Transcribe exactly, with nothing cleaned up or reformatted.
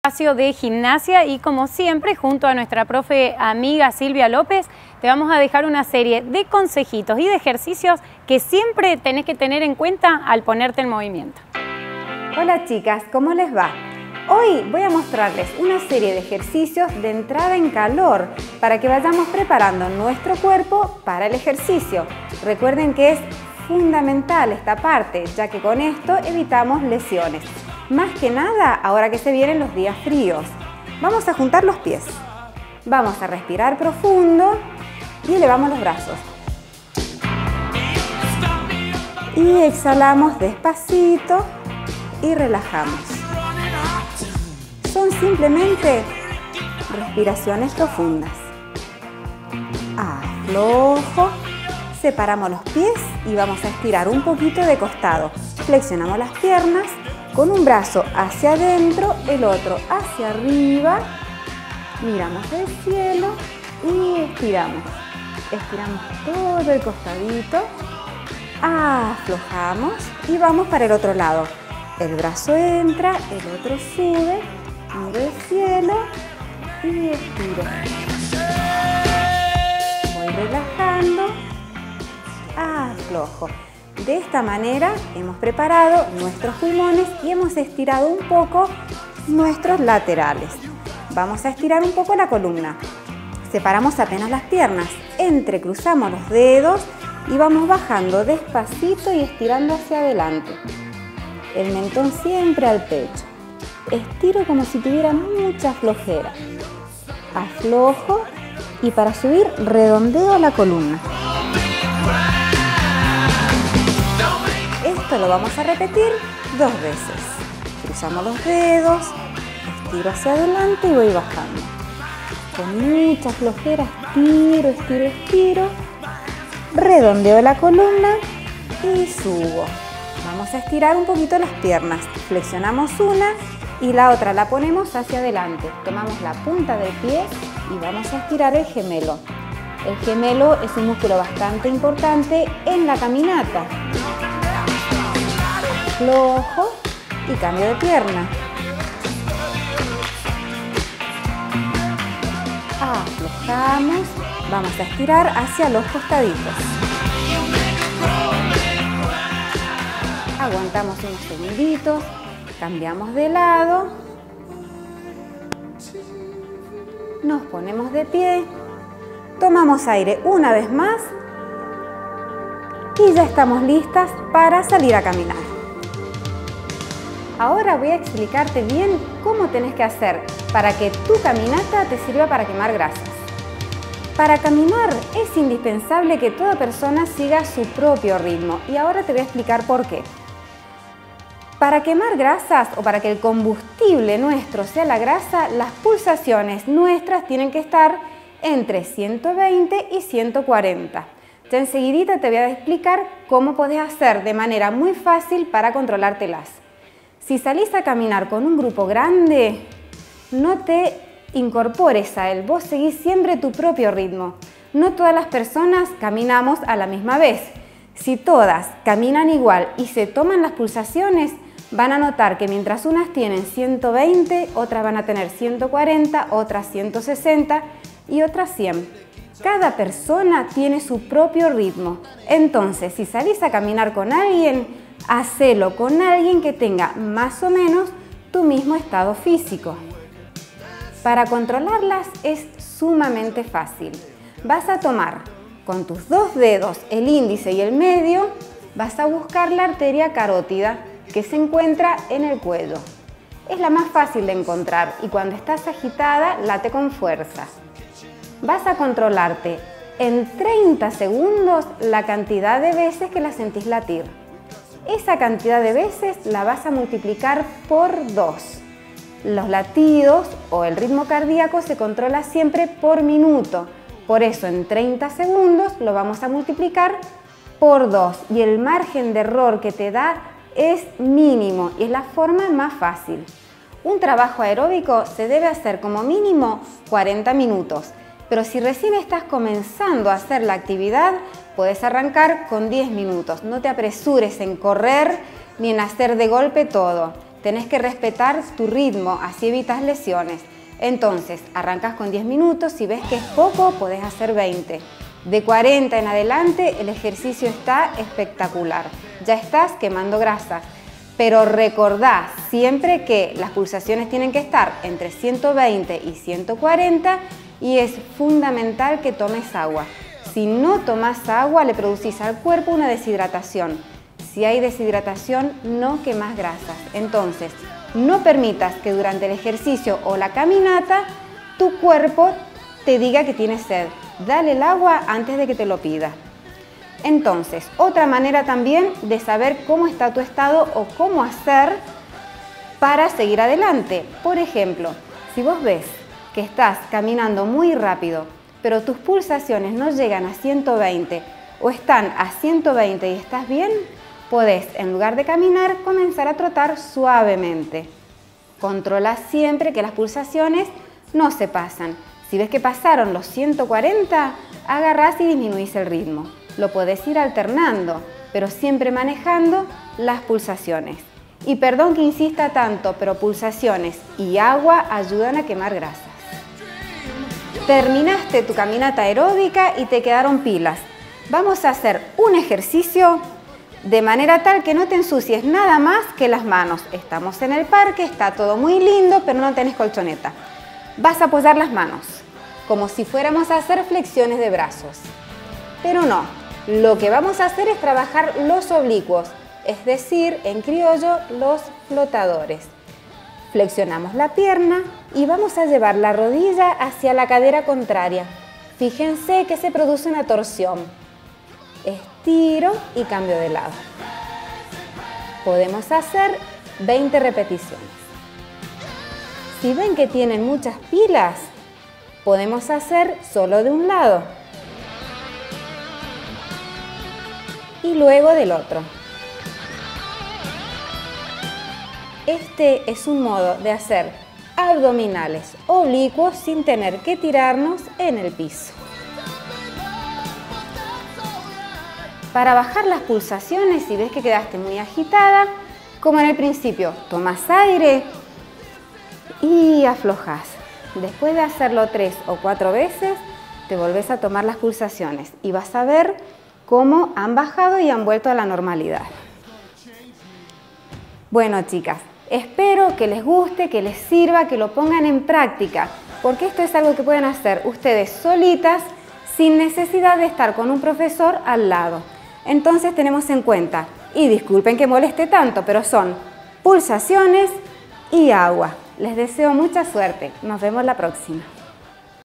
Espacio de gimnasia y como siempre junto a nuestra profe amiga Silvia López te vamos a dejar una serie de consejitos y de ejercicios que siempre tenés que tener en cuenta al ponerte en movimiento. Hola chicas, ¿cómo les va? Hoy voy a mostrarles una serie de ejercicios de entrada en calor para que vayamos preparando nuestro cuerpo para el ejercicio. Recuerden que es fundamental esta parte, ya que con esto evitamos lesiones. Más que nada, ahora que se vienen los días fríos. Vamos a juntar los pies. Vamos a respirar profundo y elevamos los brazos. Y exhalamos despacito y relajamos. Son simplemente respiraciones profundas. Aflojo. Separamos los pies y vamos a estirar un poquito de costado. Flexionamos las piernas. Con un brazo hacia adentro, el otro hacia arriba, miramos el cielo y estiramos. Estiramos todo el costadito, aflojamos y vamos para el otro lado. El brazo entra, el otro sube, miro el cielo y estiro. Voy relajando, aflojo. De esta manera hemos preparado nuestros pulmones y hemos estirado un poco nuestros laterales. Vamos a estirar un poco la columna. Separamos apenas las piernas, entrecruzamos los dedos y vamos bajando despacito y estirando hacia adelante. El mentón siempre al pecho. Estiro como si tuviera mucha flojera. Aflojo y para subir redondeo la columna. Esto lo vamos a repetir dos veces. Cruzamos los dedos, estiro hacia adelante y voy bajando. Con mucha flojera estiro, estiro, estiro. Redondeo la columna y subo. Vamos a estirar un poquito las piernas. Flexionamos una y la otra la ponemos hacia adelante. Tomamos la punta del pie y vamos a estirar el gemelo. El gemelo es un músculo bastante importante en la caminata. Aflojo y cambio de pierna. Aflojamos. Vamos a estirar hacia los costaditos. Aguantamos unos segunditos. Cambiamos de lado. Nos ponemos de pie. Tomamos aire una vez más. Y ya estamos listas para salir a caminar. Ahora voy a explicarte bien cómo tenés que hacer para que tu caminata te sirva para quemar grasas. Para caminar es indispensable que toda persona siga su propio ritmo y ahora te voy a explicar por qué. Para quemar grasas o para que el combustible nuestro sea la grasa, las pulsaciones nuestras tienen que estar entre ciento veinte y ciento cuarenta. Ya enseguidita te voy a explicar cómo podés hacer de manera muy fácil para controlártelas. Si salís a caminar con un grupo grande, no te incorpores a él, vos seguís siempre tu propio ritmo. No todas las personas caminamos a la misma vez. Si todas caminan igual y se toman las pulsaciones, van a notar que mientras unas tienen ciento veinte, otras van a tener ciento cuarenta, otras ciento sesenta y otras cien. Cada persona tiene su propio ritmo. Entonces, si salís a caminar con alguien, hacelo con alguien que tenga más o menos tu mismo estado físico. Para controlarlas es sumamente fácil. Vas a tomar con tus dos dedos, el índice y el medio, vas a buscar la arteria carótida que se encuentra en el cuello. Es la más fácil de encontrar y cuando estás agitada, late con fuerza. Vas a controlarte en treinta segundos la cantidad de veces que la sentís latir. Esa cantidad de veces la vas a multiplicar por dos. Los latidos o el ritmo cardíaco se controla siempre por minuto. Por eso en treinta segundos lo vamos a multiplicar por dos. Y el margen de error que te da es mínimo y es la forma más fácil. Un trabajo aeróbico se debe hacer como mínimo cuarenta minutos. Pero si recién estás comenzando a hacer la actividad, puedes arrancar con diez minutos. No te apresures en correr ni en hacer de golpe todo. tenés que respetar tu ritmo, así evitas lesiones. Entonces, arrancas con diez minutos, si ves que es poco, podés hacer veinte. De cuarenta en adelante, el ejercicio está espectacular. Ya estás quemando grasa. Pero recordá siempre que las pulsaciones tienen que estar entre ciento veinte y ciento cuarenta y es fundamental que tomes agua. Si no tomas agua, le producís al cuerpo una deshidratación. Si hay deshidratación, no quemas grasas. Entonces, no permitas que durante el ejercicio o la caminata tu cuerpo te diga que tienes sed. Dale el agua antes de que te lo pida. Entonces, otra manera también de saber cómo está tu estado o cómo hacer para seguir adelante. Por ejemplo, si vos ves que estás caminando muy rápido, pero tus pulsaciones no llegan a ciento veinte o están a ciento veinte y estás bien, podés, en lugar de caminar, comenzar a trotar suavemente. Controla siempre que las pulsaciones no se pasan. Si ves que pasaron los ciento cuarenta, agarrás y disminuís el ritmo. Lo podés ir alternando, pero siempre manejando las pulsaciones. Y perdón que insista tanto, pero pulsaciones y agua ayudan a quemar grasas. Terminaste tu caminata aeróbica y te quedaron pilas. Vamos a hacer un ejercicio de manera tal que no te ensucies nada más que las manos. Estamos en el parque, está todo muy lindo, pero no tenés colchoneta. Vas a apoyar las manos, como si fuéramos a hacer flexiones de brazos. Pero no, lo que vamos a hacer es trabajar los oblicuos, es decir, en criollo, los flotadores. Flexionamos la pierna y vamos a llevar la rodilla hacia la cadera contraria. Fíjense que se produce una torsión. Estiro y cambio de lado. Podemos hacer veinte repeticiones. Si ven que tienen muchas pilas, podemos hacer solo de un lado y luego del otro. Este es un modo de hacer abdominales oblicuos sin tener que tirarnos en el piso. Para bajar las pulsaciones, si ves que quedaste muy agitada, como en el principio, tomas aire y aflojas. Después de hacerlo tres o cuatro veces, te volvés a tomar las pulsaciones y vas a ver cómo han bajado y han vuelto a la normalidad. Bueno, chicas, espero que les guste, que les sirva, que lo pongan en práctica, porque esto es algo que pueden hacer ustedes solitas sin necesidad de estar con un profesor al lado. Entonces tenemos en cuenta, y disculpen que moleste tanto, pero son pulsaciones y agua. Les deseo mucha suerte. Nos vemos la próxima.